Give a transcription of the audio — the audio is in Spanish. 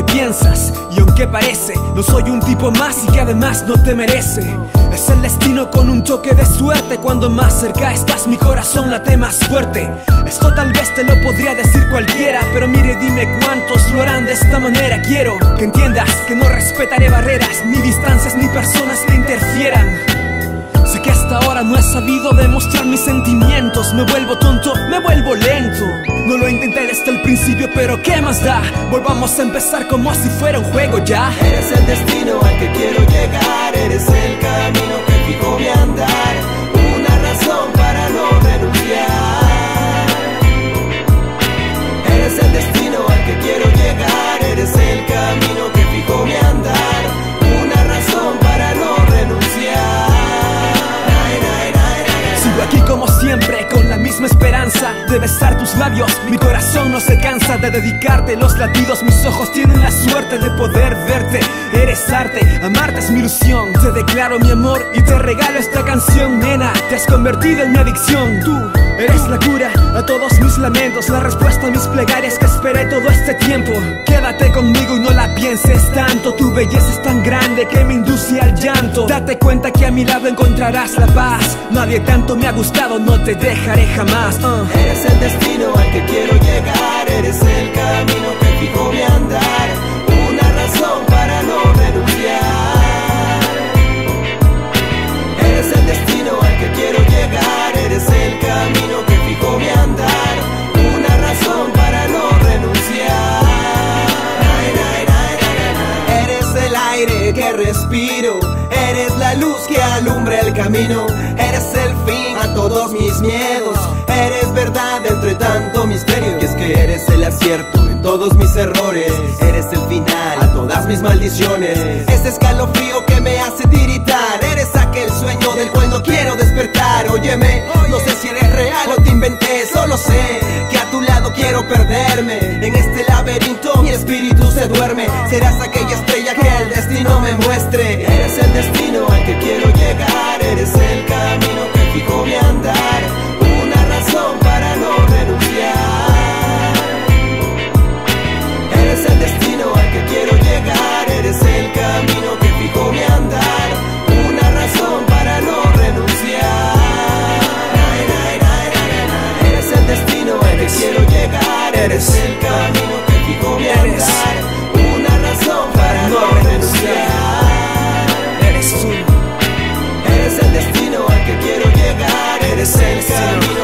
piensas. Y aunque parece, no soy un tipo más y que además no te merece. Es el destino con un toque de suerte. Cuando más cerca estás, mi corazón late más fuerte. Esto tal vez te lo podría decir cualquiera, pero mire, dime cuántos lo harán de esta manera. Quiero que entiendas que no respetaré barreras, ni distancias, ni personas que interfieran. Sé que hasta ahora no he sabido demostrar mis sentimientos. Me vuelvo tonto, me vuelvo lento. No lo intenté desde el principio, pero ¿qué más da? Volvamos a empezar como si fuera un juego ya. Eres el destino al que quiero llegar. Eres el camino que fijo mi andar. Una razón para no renunciar. Eres el destino al que quiero llegar. Eres el camino que fijo mi andar. Una razón para no renunciar. Sigo aquí como siempre, con la misma esperanza de besar tus labios. Mi corazón no se cansa de dedicarte los latidos. Mis ojos tienen la suerte de poder verte. Eres arte, amarte es mi ilusión. Te declaro mi amor y te regalo esta canción. Nena, te has convertido en mi adicción. Tú eres la cura a todos mis lamentos, la respuesta a mis plegarias que esperé todo este tiempo. Quédate conmigo y no la pienses tanto. Tu belleza es tan grande que me induce al llanto. Date cuenta que a mi lado encontrarás la paz. Nadie tanto me ha gustado, no te dejaré jamás. Eres el destino al que quiero llegar. Eres el camino que fijo mi andar. Una razón para no renunciar. Eres el destino al que quiero llegar. Eres el camino que fijo mi andar. Una razón para no renunciar. Eres el aire que respiro. Eres la luz que alumbra el camino. Eres el fin a todos mis miedos. Eres verdad entre tanto misterio. Y es que eres el acierto en todos mis errores. Eres el final a todas mis maldiciones. Ese escalofrío que me hace tiritar. Eres aquel sueño del cual no quiero despertar. Óyeme, no sé si eres real o te inventé. Solo sé que a tu lado quiero perderme. En este laberinto mi espíritu se duerme. Serás aquella estrella que el destino me muestre. Eres el destino al que quiero llegar. Eres el camino que fijo mi andar. Una razón para no renunciar. Eres el destino al que quiero llegar. Eres el camino que fijo mi andar. Una razón para no renunciar. Eres el destino al que quiero llegar. Eres el camino que fijo mi andar. Una razón para no renunciar. Eres tú. Eres el destino al que quiero llegar. Eres el camino